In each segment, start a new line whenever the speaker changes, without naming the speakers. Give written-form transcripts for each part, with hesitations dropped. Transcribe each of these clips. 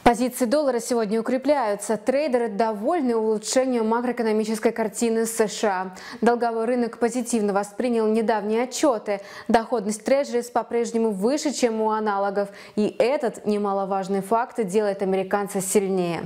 Позиции доллара сегодня укрепляются. Трейдеры довольны улучшением макроэкономической картины США. Долговой рынок позитивно воспринял недавние отчеты. Доходность трежерис по-прежнему выше, чем у аналогов. И этот немаловажный факт делает американца сильнее.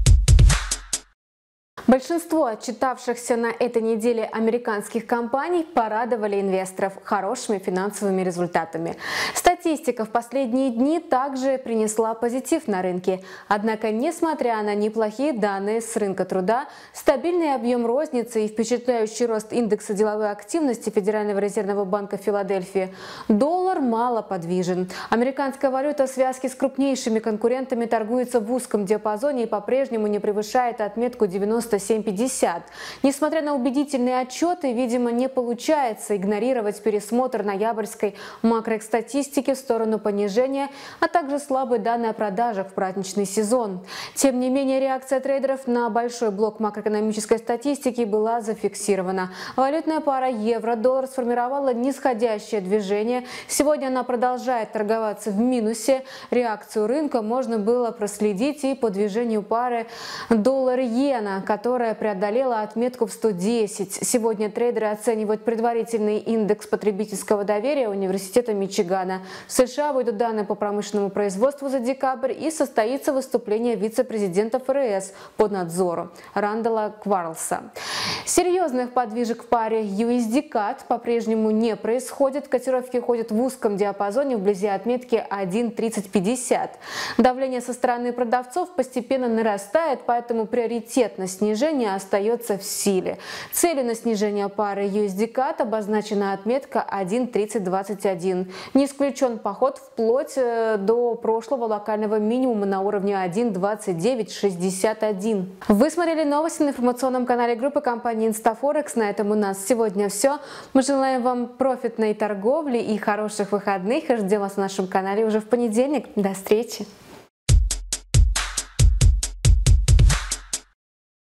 Большинство отчитавшихся на этой неделе американских компаний порадовали инвесторов хорошими финансовыми результатами. Статистика в последние дни также принесла позитив на рынке. Однако, несмотря на неплохие данные с рынка труда, стабильный объем розницы и впечатляющий рост индекса деловой активности Федерального резервного банка Филадельфии, доллар мало подвижен. Американская валюта в связке с крупнейшими конкурентами торгуется в узком диапазоне и по-прежнему не превышает отметку 97,50. Несмотря на убедительные отчеты, видимо, не получается игнорировать пересмотр ноябрьской макростатистики в сторону понижения, а также слабые данные о продажах в праздничный сезон. Тем не менее, реакция трейдеров на большой блок макроэкономической статистики была зафиксирована. Валютная пара евро-доллар сформировала нисходящее движение. Сегодня она продолжает торговаться в минусе. Реакцию рынка можно было проследить и по движению пары доллар-иена, которая преодолела отметку в 110. Сегодня трейдеры оценивают предварительный индекс потребительского доверия Университета Мичигана. В США выйдут данные по промышленному производству за декабрь и состоится выступление вице-президента ФРС по надзору Рандала Кварлса. Серьезных подвижек в паре USD-CAD по-прежнему не происходит. Котировки ходят в узком диапазоне вблизи отметки 1.3050. Давление со стороны продавцов постепенно нарастает, поэтому приоритет на снижение остается в силе. Целью на снижение пары USD-CAD обозначена отметка 1.3021. Не исключен поход вплоть до прошлого локального минимума на уровне 1.2961. Вы смотрели новости на информационном канале группы компании InstaForex. На этом у нас сегодня все. Мы желаем вам профитной торговли и хороших выходных. И ждем вас на нашем канале уже в понедельник. До встречи!